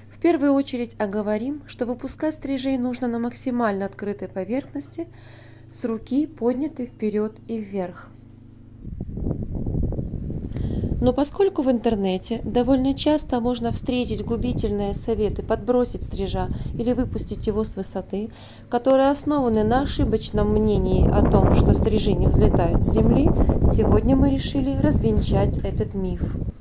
В первую очередь оговорим, что выпускать стрижей нужно на максимально открытой поверхности, с руки поднятой вперед и вверх. Но поскольку в интернете довольно часто можно встретить губительные советы подбросить стрижа или выпустить его с высоты, которые основаны на ошибочном мнении о том, что стрижи не взлетают с земли, сегодня мы решили развенчать этот миф.